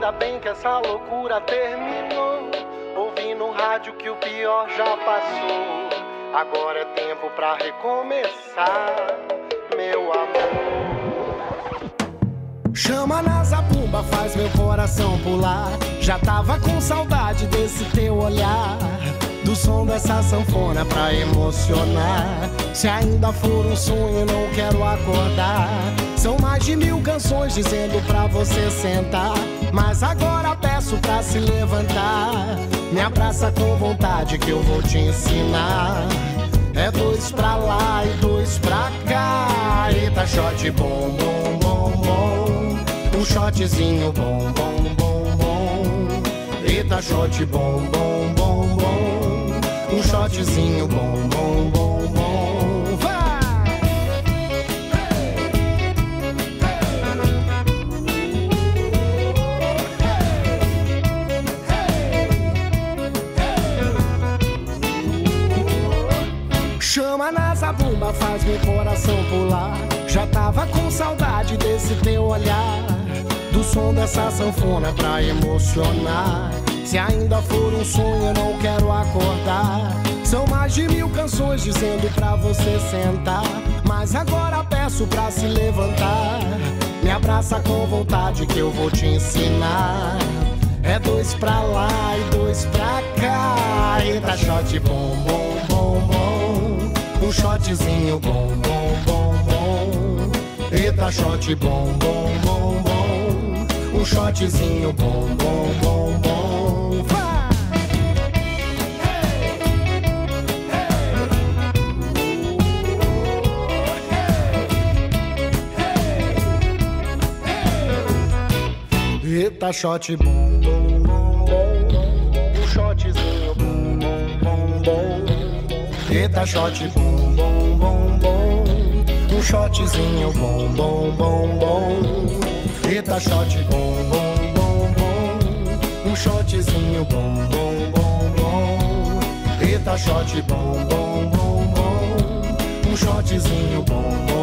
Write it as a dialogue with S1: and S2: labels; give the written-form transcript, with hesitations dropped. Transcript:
S1: Ainda bem que essa loucura terminou. Ouvi no rádio que o pior já passou. Agora é tempo pra recomeçar, meu amor. Chama na zabumba, faz meu coração pular. Já tava com saudade desse teu olhar, do som dessa sanfona pra emocionar. Se ainda for um sonho, não quero acordar. São mais de 1000 canções dizendo pra você sentar, mas agora peço pra se levantar. Me abraça com vontade que eu vou te ensinar. É 2 pra lá e 2 pra cá. Eita, shot bom, bom, bom, bom. Um shotzinho bom, bom, bom, bom. Eita, shot bom, bom, bom, bom. Um shotzinho bom, bom, bom, bom. Vai! Chama na zabumba, faz meu coração pular. Já tava com saudade desse teu olhar, do som dessa sanfona pra emocionar. Se ainda for um sonho, eu não quero acordar. São mais de 1000 canções dizendo pra você sentar, mas agora peço pra se levantar. Me abraça com vontade que eu vou te ensinar. É 2 pra lá e 2 pra cá. Eita, shot bom, bom, bom, bom. Um shotzinho bom, bom, bom, bom. Eita, shot bom, bom, bom, bom. Um shotzinho bom, bom, bom, bom. Vai! Eita, shot bom, bom, bom, bom. Um shotzinho bom, bom, bom, bom. Eita, shot bom, bom, bom, bom. Um shotzinho bom, bom, bom, bom. Eita, shot bom, bom, bom, bom. Um shotzinho bom, bom, bom, bom. Eita, shot bom, bom, bom, bom. Um shotzinho bom, bom.